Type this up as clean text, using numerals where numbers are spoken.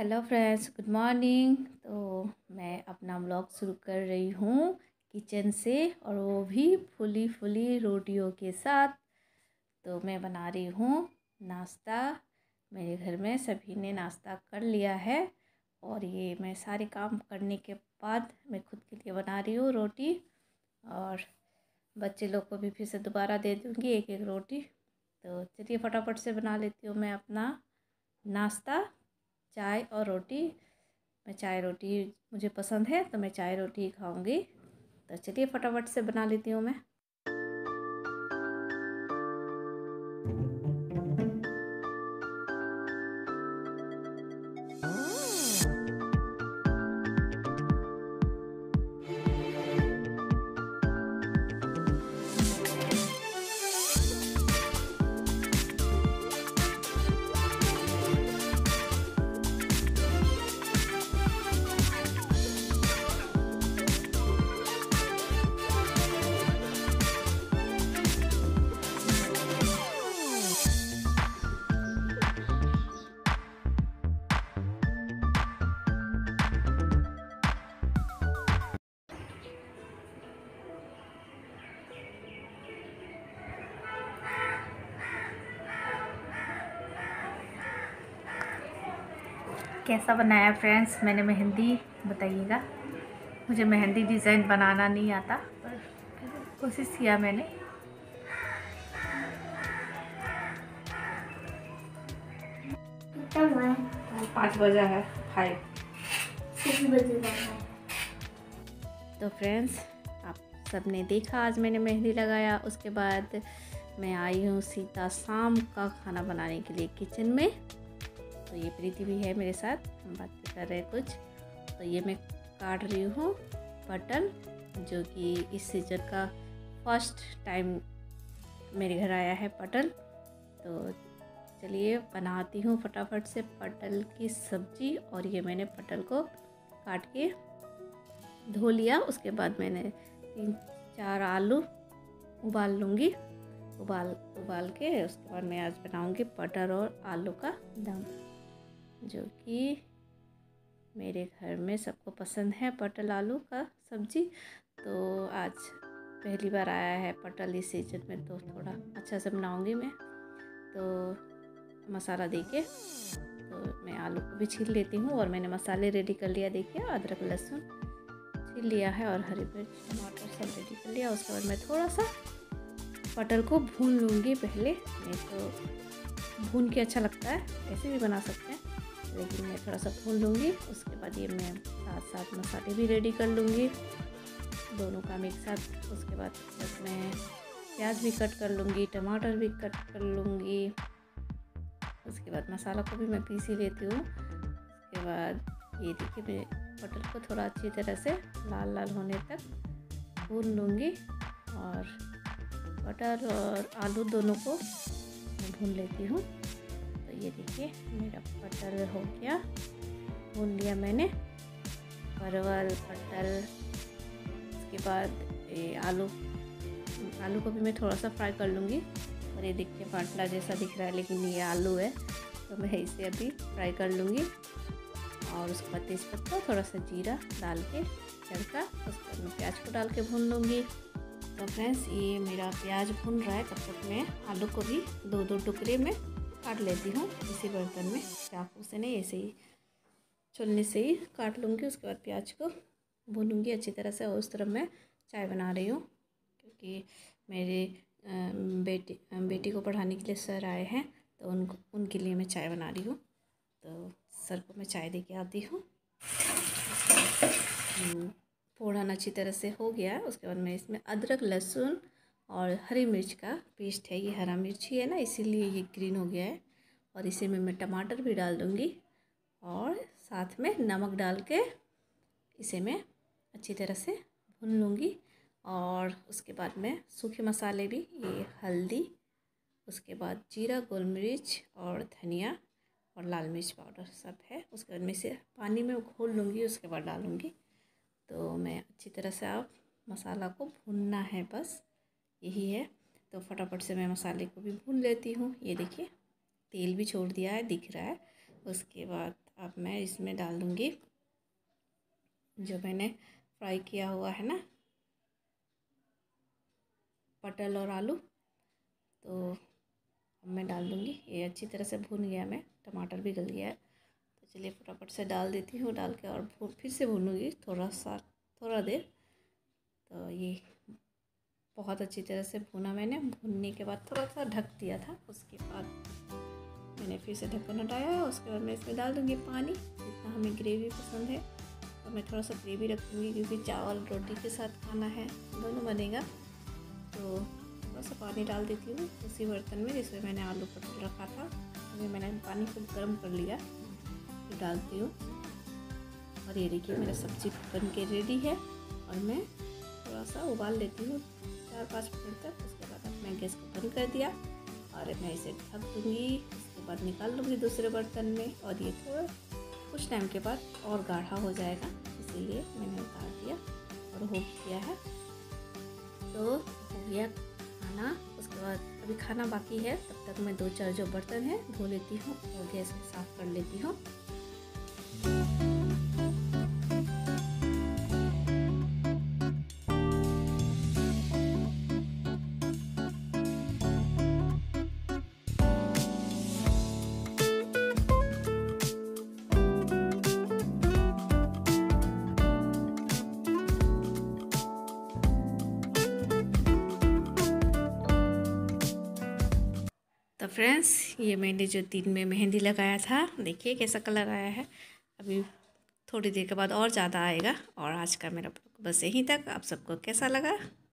Hello friends, good morning. तो मैं अपना व्लॉग शुरू कर रही हूँ किचन से, और वो भी फुली फुली रोटियों के साथ। तो मैं बना रही हूँ नाश्ता। मेरे घर में सभी ने नाश्ता कर लिया है, और ये मैं सारे काम करने के बाद मैं खुद के लिए बना रही हूँ रोटी, और बच्चे लोग को भी फिर से दोबारा दे दूँगी एक एक रोटी। तो चलिए फटाफट से बना लेती हूँ मैं अपना नाश्ता, चाय और रोटी। मैं चाय रोटी मुझे पसंद है, तो मैं चाय रोटी ही खाऊंगी। तो चलिए फटाफट से बना लेती हूँ मैं। कैसा बनाया फ्रेंड्स? मैंने मेहंदी, बताइएगा। मुझे मेहंदी डिज़ाइन बनाना नहीं आता, पर कोशिश किया मैंने। है 5 बजा है, 5 6 बजे है। तो फ्रेंड्स, आप सबने देखा आज मैंने मेहंदी लगाया। उसके बाद मैं आई हूँ सीधा शाम का खाना बनाने के लिए किचन में। तो ये प्रीति भी है मेरे साथ, हम बातें कर रहे हैं कुछ। तो ये मैं काट रही हूँ पटल, जो कि इस सीजन का फर्स्ट टाइम मेरे घर आया है पटल। तो चलिए बनाती हूँ फटाफट से पटल की सब्ज़ी। और ये मैंने पटल को काट के धो लिया। उसके बाद मैंने 3-4 आलू उबाल लूँगी। उबाल के उसके बाद मैं आज बनाऊँगी पटल और आलू का दम, जो कि मेरे घर में सबको पसंद है, पटल आलू का सब्ज़ी। तो आज पहली बार आया है पटल इस सीजन में, तो थोड़ा अच्छा से बनाऊँगी मैं। तो मसाला देके तो मैं आलू को भी छील लेती हूँ, और मैंने मसाले रेडी कर लिया। देखिए, अदरक लहसुन छील लिया है, और हरी मिर्च टमाटर सब रेडी कर लिया। उसके बाद मैं थोड़ा सा पटल को भून लूँगी पहले। नहीं तो भून के अच्छा लगता है, ऐसे भी बना सकते हैं, लेकिन मैं थोड़ा सा भून लूँगी। उसके बाद ये मैं साथ साथ मसाले भी रेडी कर लूँगी, दोनों काम एक साथ। उसके बाद बस मैं प्याज भी कट कर लूँगी, टमाटर भी कट कर लूँगी। उसके बाद मसाला को भी मैं पीस ही लेती हूँ। उसके बाद ये देखिए, मैं पटल को थोड़ा अच्छी तरह से लाल लाल होने तक भून लूँगी, और पटल और आलू दोनों को मैं भून लेती हूँ। तो ये देखिए, मेरा पटल हो गया, भून लिया मैंने परवल पटल। उसके बाद ये आलू को भी मैं थोड़ा सा फ्राई कर लूँगी। और ये देखिए पाटला जैसा दिख रहा है, लेकिन ये आलू है, तो मैं इसे अभी फ्राई कर लूँगी। और उसके बाद तेज़पत्ता, थोड़ा सा जीरा डाल के तड़का, उसके बाद मैं प्याज को डाल के भून लूँगी। तो फ्रेंड्स, ये मेरा प्याज भून रहा है, तब तक मैं आलू को भी 2-2 टुकड़े में काट लेती हूँ। इसी बर्तन में, चाकू से नहीं, ऐसे ही छुलने से ही काट लूँगी। उसके बाद प्याज को भूनूँगी अच्छी तरह से। और उस तरफ मैं चाय बना रही हूँ, क्योंकि मेरे बेटी को पढ़ाने के लिए सर आए हैं, तो उनके लिए मैं चाय बना रही हूँ। तो सर को मैं चाय दे के आती हूँ। फोड़न अच्छी तरह से हो गया। उसके बाद मैं इसमें अदरक लहसुन और हरी मिर्च का पेस्ट है, ये हरा मिर्ची है ना, इसीलिए ये ग्रीन हो गया है। और इसी में मैं टमाटर भी डाल दूँगी, और साथ में नमक डाल के इसे मैं अच्छी तरह से भून लूँगी। और उसके बाद मैं सूखे मसाले भी, ये हल्दी, उसके बाद जीरा, गोल मिर्च और धनिया और लाल मिर्च पाउडर सब है। उसके बाद मैं इसे पानी में घोल लूँगी, उसके बाद डालूँगी। तो मैं अच्छी तरह से, आप मसाला को भूनना है, बस यही है। तो फटाफट से मैं मसाले को भी भून लेती हूँ। ये देखिए, तेल भी छोड़ दिया है, दिख रहा है। उसके बाद अब मैं इसमें डाल दूँगी जो मैंने फ्राई किया हुआ है ना पटल और आलू, तो अब मैं डाल दूँगी। ये अच्छी तरह से भून गया, मैं टमाटर भी गल गया है, तो चलिए फटाफट से डाल देती हूँ। डाल के और फिर से भूनूँगी थोड़ा देर। तो ये बहुत अच्छी तरह से भूना मैंने। भूनने के बाद थोड़ा सा ढक दिया था, उसके बाद मैंने फिर से ढक्कन हटाया है। उसके बाद मैं इसमें डाल दूँगी पानी, जितना हमें ग्रेवी पसंद है। और मैं थोड़ा सा ग्रेवी रखूँगी क्योंकि चावल रोटी के साथ खाना है, दोनों बनेगा। तो थोड़ा सा पानी डाल देती हूँ उसी बर्तन में जिसमें मैंने आलू पटल रखा था। अभी मैंने पानी को गर्म कर लिया, फिर डालती हूँ। और ये देखिए मेरा सब्ज़ी बन के रेडी है। और मैं थोड़ा सा उबाल लेती हूँ 4-5 मिनट तक। उसके बाद अब मैं गैस को बंद कर दिया और मैं इसे ढक दूँगी। उसके बाद निकाल लूँगी दूसरे बर्तन में। और ये थोड़ा कुछ टाइम के बाद और गाढ़ा हो जाएगा, इसीलिए मैंने उतार दिया और हो गया है। तो हो गया खाना। उसके बाद अभी खाना बाकी है, तब तक मैं 2-4 जो बर्तन हैं धो लेती हूँ और गैस को साफ़ कर लेती हूँ। तो फ्रेंड्स, ये मैंने जो दिन में मेहंदी लगाया था, देखिए कैसा कलर आया है। अभी थोड़ी देर के बाद और ज़्यादा आएगा। और आज का मेरा बस यहीं तक। आप सबको कैसा लगा